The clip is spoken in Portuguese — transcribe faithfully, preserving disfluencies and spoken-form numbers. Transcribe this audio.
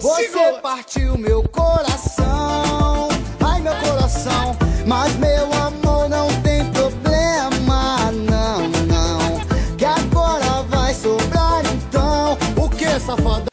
Você Segura. partiu meu coração, ai meu coração. Mas meu amor, não tem problema, não, não. Que agora vai sobrar então. O que, safada?